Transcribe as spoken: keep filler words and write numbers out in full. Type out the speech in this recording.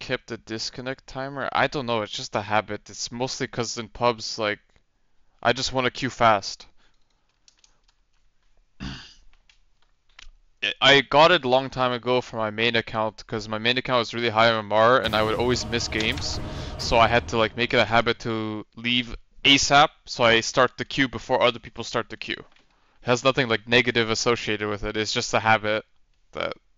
kept a disconnect timer? I don't know, it's just a habit. It's mostly because in pubs, like, I just want to queue fast. I I got it a long time ago for my main account because my main account was really high M M R and I would always miss games. So I had to like make it a habit to leave ASAP so I start the queue before other people start the queue. It has nothing like negative associated with it. It's just a habit that